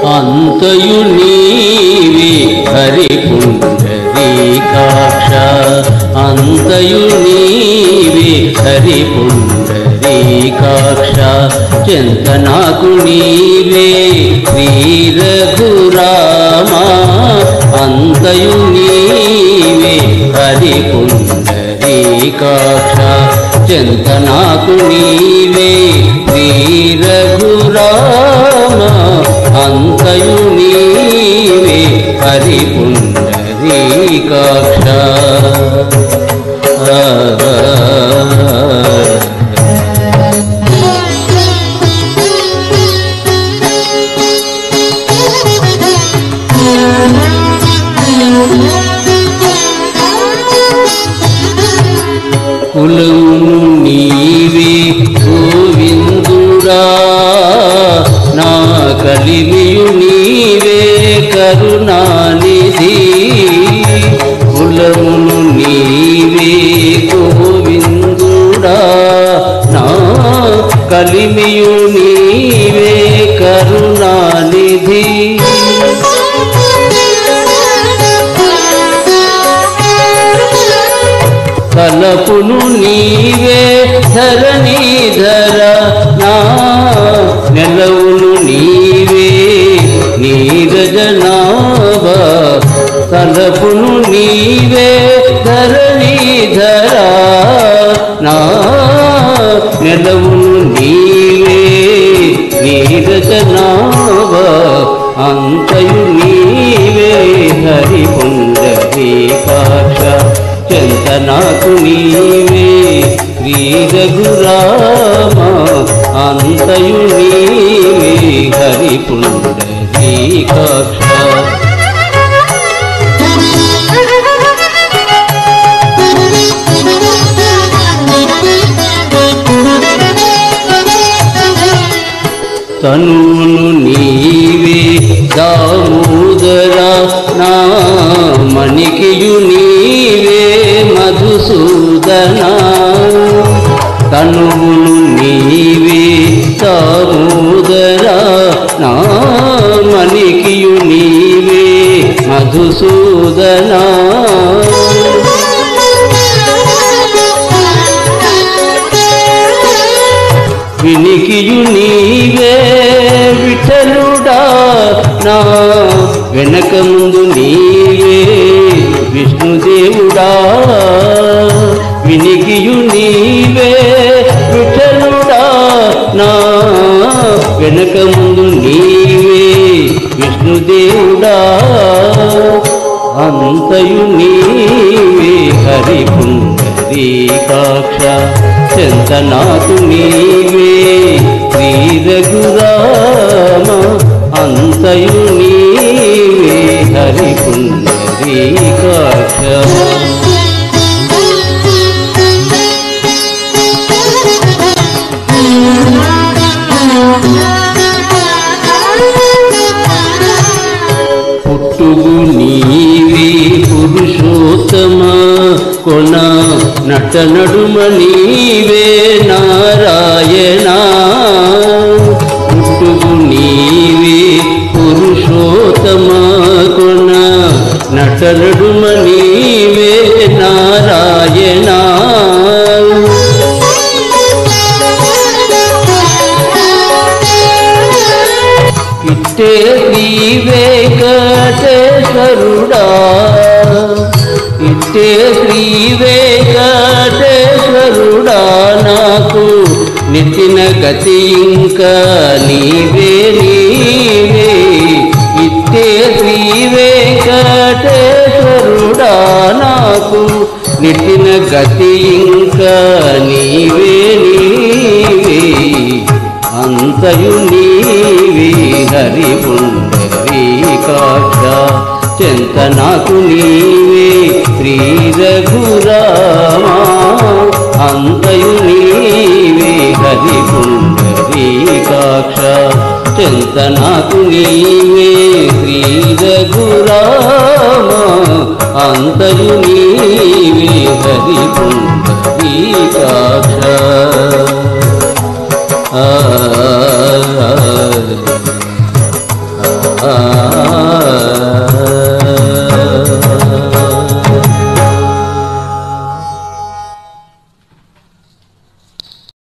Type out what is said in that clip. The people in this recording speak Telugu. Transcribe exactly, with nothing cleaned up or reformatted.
అంతయు నీవే హరి పుండరీకాక్ష అంతయు నీవే హరి పుండరీకాక్ష చెంత నాకు నీవే శ్రీ రఘురామ అంతయు నీవే హరి పుండరీకాక్ష చెంత నాకు నీవే శ్రీ రఘురామ అంతయు నీవే హరి పుండరీకాక్ష కులము నీవే గోవిందుడా నా కలిమియు నీవే కరుణానిధి కులమును నీవే గోవిందుడా నా కలిమియు నీవే కరుణానిధి కలపును నీవే ధరణీధర నా నెలవును నీవే నీరజనాభ కలపును నీవే ధరణీధర నా నెలవును నీవే నీరజనాభ అంతయు నీవే హరి పుండరీకాక్ష చెంత నాకు నీవే శ్రీ రఘురామ అంతయు నీవే హరి పుండరీకాక్ష తనువును నీవే దామోదర నా మణికియు నీవే మధుసూదన తనువును నీవే దామోదర నా మణికియు నీవే మధుసూదన వినికియు నీవే విఠలుడా నా వెనక ముందు నీవే విష్ణుదేవుడా వినికియు నీవే విఠలుడా నా వెనక ముందు నీవే విష్ణుదేవుడా అంతయు నీవే హరి పుండరీకాక్ష చెంత నాకు నీవే శ్రీ రఘురామ అంతయు నీవే హరి పుండరీకాక్ష పుట్టుగు నీవే పురుషోత్తమ కొన నట నడుమ నీవే నారాయణ పుట్టుగు నీవే పురుషోత్తమ కొన నట నడుమ నీవే నారాయణ ఇట్టే శ్రీ వెంకటేశ్వరుడా ఇట్టే శ్రీ వెంకటేశ్వరుడా నాకు నితిన గతి ఇంకా నీవే నీవే ఇట్టే శ్రీ వెంకటేశ్వరుడా నాకు నితిన గతి ఇంకా నీవే నీవే అంతయు నీవే హరి పుండరీకాక్ష చెంత నాకు నీవే శ్రీ రఘురామ అంతయు నీవే హరి పుండరీకాక్ష చెంత నాకు నీవే శ్రీ రఘురామ అంతయు నీవే హరి పుండరీకాక్ష